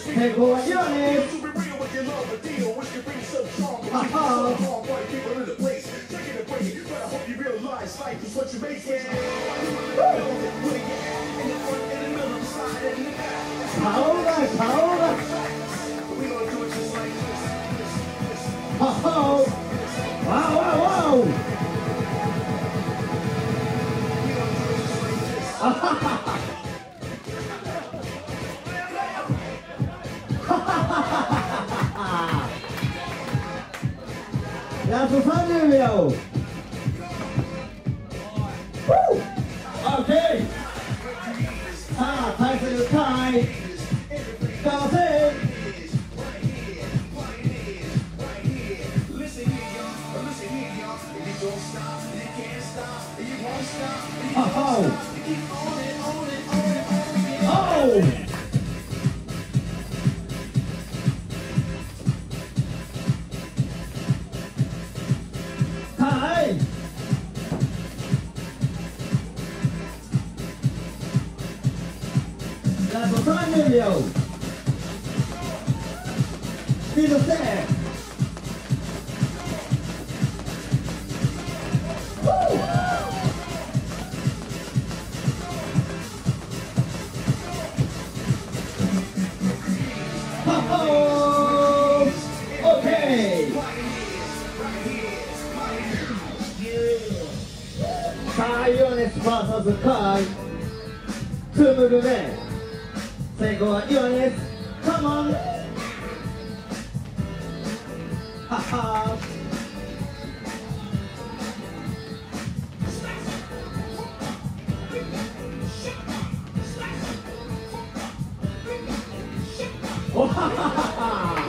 Hey boy, you're it. Life is what you make it. Power. We gonna do it just like this. Oh. Wow. We gonna do it just like this. That's a fun video. Woo! Okay. Time for the time. Go in. Listen here, y'all. You don't stop, you can't stop, you won't stop, you Oh. you keep on it. Oh. Time. That's a fun video. Feel the set. Oh, okay. Kai Yones vs. Kai. 2 ムーブ目。最後はヨネス。Come on. はは。おははは。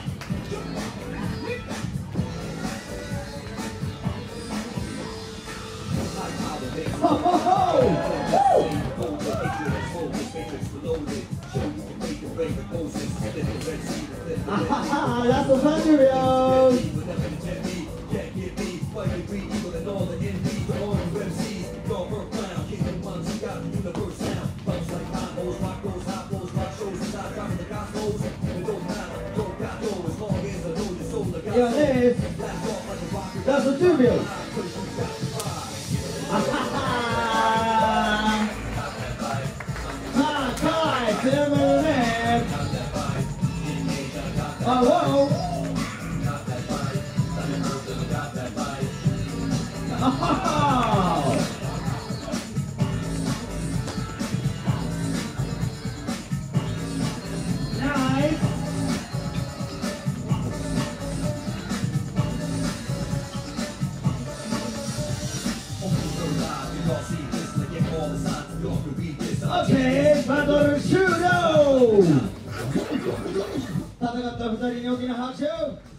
ラスト30秒。いやね、ラスト10秒。Oh, whoa. Oh. Nice. Okay, battle shootout. 戦った2人に大きな拍手を。